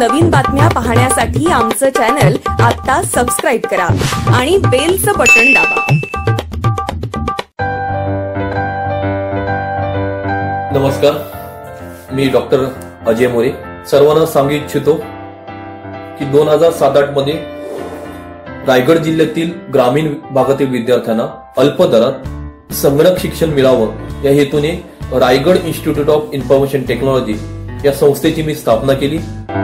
नवीन बातम्या पाहण्यासाठी आमचं चॅनल आता सबस्क्राइब करा आणि बेलचं बटन दाबा। नमस्कार, मी डॉक्टर अजय मोरे। सर्वांना सांगू इच्छितो की 2007-8 मध्ये रायगड जिल्ह्यातील ग्रामीण भागातील विद्यार्थ्यांना अल्प दरात संगणक शिक्षण मिळावं या हेतूने Raigad Institute of Information Technology या संस्थेची मी स्थापना केली।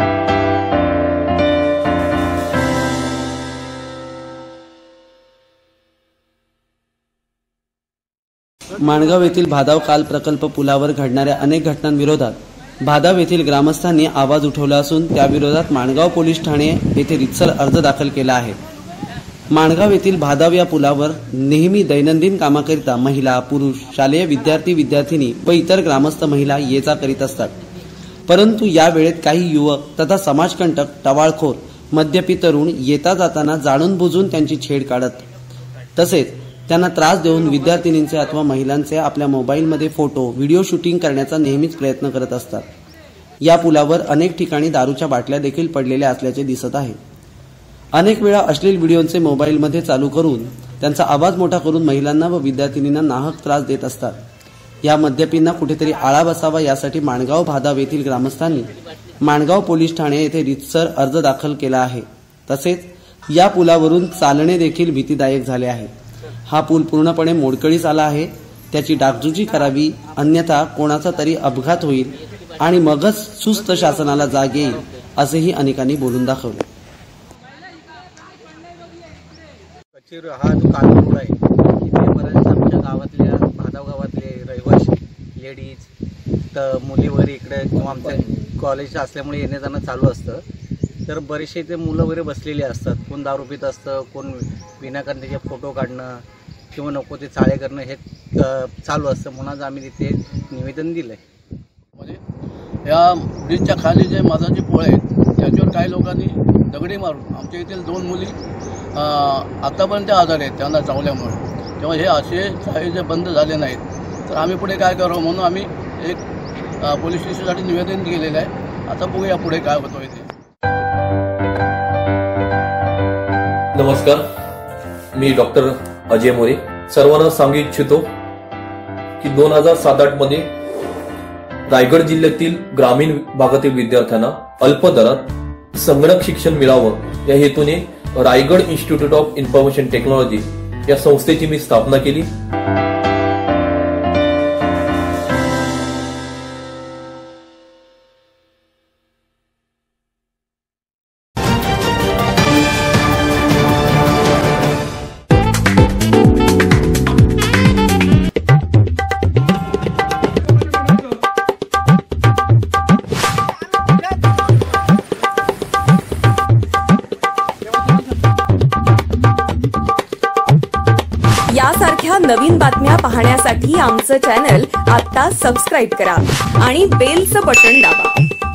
माणगाव येथील भादाव काल प्रकल्प पुलावर घडणाऱ्या अनेक घटनांविरोधात भादाव येथील ग्रामस्थांनी आवाज उठवला असून त्याविरोधात माणगाव पोलीस ठाणे येथे रितसर अर्ज दाखल केला आहे। माणगाव येथील भादाव या पुलावर नेहमी दैनंदिन कामाकरिता महिला, पुरुष, शालेय विद्यार्थी, विद्यार्थिनी व इतर ग्रामस्थ महिला ये जा करीत असतात। परंतु या वेळेत काही युवक तथा समाजकंटक, टवाळखोर, मद्यपी तरुण येता जाताना जाणून बुजून त्यांची छेड काढत तसेच त्यांना त्रास देऊन विद्यार्थिनींचे अथवा महिलांचे आपल्या मोबाईलमध्ये फोटो, व्हिडिओ शूटिंग करण्याचा नेहमीच प्रयत्न करत असतात। या पुलावर अनेक ठिकाणी दारूच्या बाटल्या देखील पडलेल्या असल्याचे दिसत आहे। अनेक वेळा अश्लील व्हिडिओचे मोबाईलमध्ये चालू करून त्यांचा आवाज मोठा करून महिलांना व विद्यार्थिनींना नाहक त्रास देत असतात। या मद्यपींना कुठेतरी आळा बसावा यासाठी माणगाव भादाव येथील ग्रामस्थांनी माणगाव पोलीस ठाणे येथे रितसर अर्ज दाखल केला आहे। तसेच या पुलावरून चालणे देखील भीतीदायक झाले आहे। हा पूल पूर्णपणे मोडकळीस आला आहे, त्याची डागडुजी करावी, अन्यथा कोणाचा तरी अपघात होईल आणि मगच सुस्त शासनाला जाग येईल असेही अनेकांनी बोलून दाखवले। हा जो कालरोड आहे इथे बरेच आमच्या गावातल्या भादाव गावातले रहिवासी लेडीज तर मुली वगैरे इकडे किंवा आमच्या कॉलेज असल्यामुळे येणे जाणं चालू असतं। तर बरेचसे इथे मुलं वगैरे बसलेली असतात, कोण दारू पित असतं, कोण विनाकारण त्याचे फोटो काढणं किंवा नको ते चाळे करणं हे चालू असतं। म्हणून आम्ही तिथे निवेदन दिलं आहे। म्हणजे या ब्रिजच्या खाली जे मजाचे पोळे आहेत त्याच्यावर काही लोकांनी दगडी मारून आमच्या येथील 2 मुली आतापर्यंत आजार आहेत त्यांना चावल्यामुळे। तेव्हा हे असे काही जे बंद झाले नाहीत तर आम्ही पुढे काय करावं म्हणून आम्ही एक पोलीस स्टेशनसाठी निवेदन केलेलं आहे। आता बघूया पुढे काय होतं इथे। नमस्कार, मी डॉक्टर अजय मोरे। सर्वांना सांगू इच्छितो की 2007-8 मध्ये रायगड जिल्ह्यातील ग्रामीण भागातील विद्यार्थ्यांना अल्प दरात संगणक शिक्षण मिळावं या हेतूने Raigad Institute of Information Technology या संस्थेची मी स्थापना केली। यासारख्या नवीन बातम्या पाहण्यासाठी आमचं चॅनल आता सबस्क्राइब करा आणि बेलचं बटन दाबा।